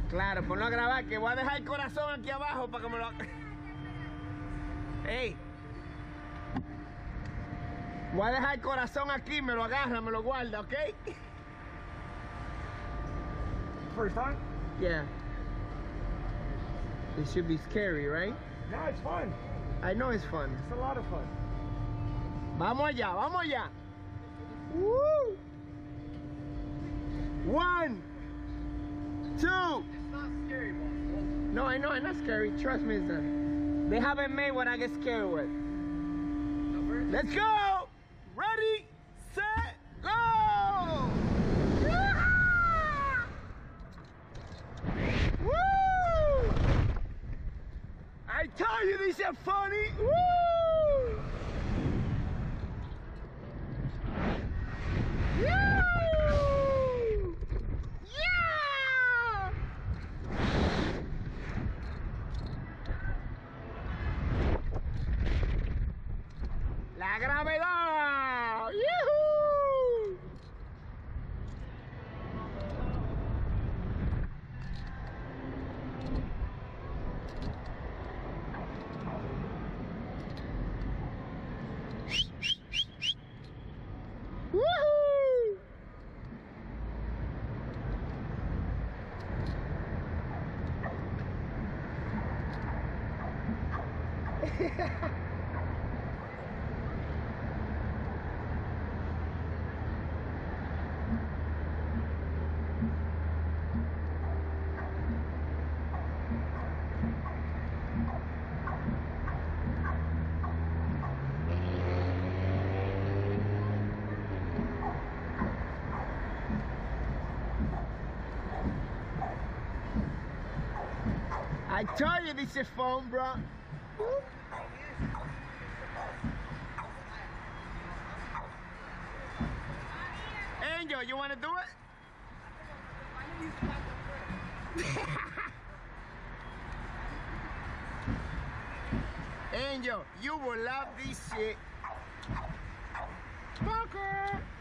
Claro, ponlo a grabar, que voy a dejar el corazón aquí abajo para que me lo... ¡Ey! Voy a dejar el corazón aquí, me lo agarra, me lo guarda, ¿ok? First time? Yeah. It should be scary, right? No, it's fun. I know it's fun. It's a lot of fun. Vamos allá, vamos allá. Woo! 1, 2. It's not scary, boss. No, I know, it's not scary. Trust me, it's not. They haven't made what I get scared with. Let's go! Ready, set, go! Yeah! Woo! I told you this is funny. Woo! Yeah! Yeah! La gravedad. ¡Yuhu! ¡Woohoo! I told you this is fun, bro. Angel, you want to do it? Angel, you will love this shit. Fucker.